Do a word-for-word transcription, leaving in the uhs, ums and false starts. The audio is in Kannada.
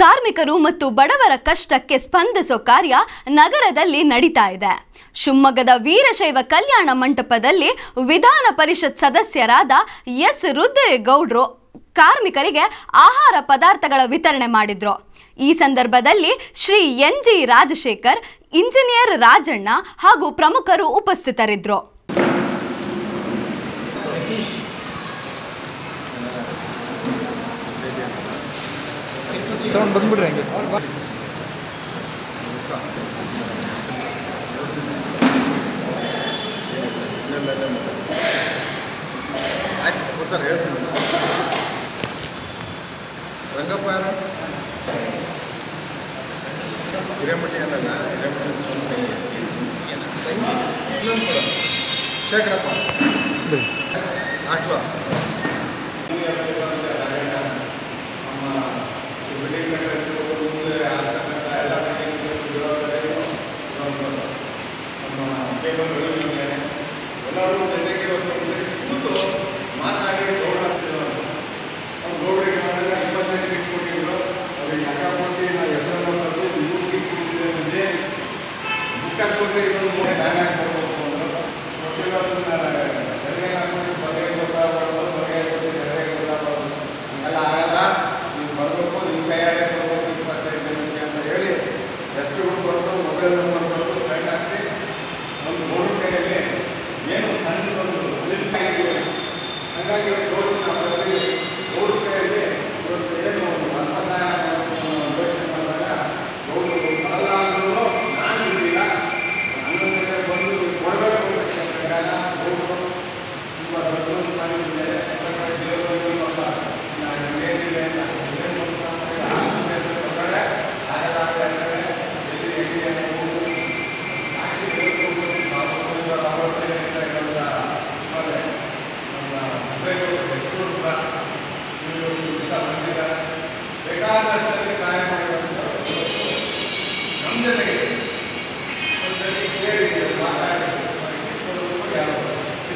ಕಾರ್ಮಿಕರು ಮತ್ತು ಬಡವರ ಕಷ್ಟಕ್ಕೆ ಸ್ಪಂದಿಸೋ ಕಾರ್ಯ ನಗರದಲ್ಲಿ ನಡೀತಾ ಇದೆ. ಶಿವಮೊಗ್ಗದ ವೀರಶೈವ ಕಲ್ಯಾಣ ಮಂಟಪದಲ್ಲಿ ವಿಧಾನ ಪರಿಷತ್ ಸದಸ್ಯರಾದ ಎಸ್ ರುದ್ರೇಗೌಡರು ಕಾರ್ಮಿಕರಿಗೆ ಆಹಾರ ಪದಾರ್ಥಗಳ ವಿತರಣೆ ಮಾಡಿದ್ರು. ಈ ಸಂದರ್ಭದಲ್ಲಿ Shri N G Rajashekhar, engineer Rajanna ಹಾಗೂ ಪ್ರಮುಖರು ಉಪಸ್ಥಿತರಿದ್ದರು. ರಂಗಪ್ಪ ಹಿರೇಮಠ ಏನಲ್ಲ ಹಿರೇಮಠ ಇನ್ನೊಂದು ಕೊಡ ಶೇಖರಪ್ಪ ಅಷ್ಟು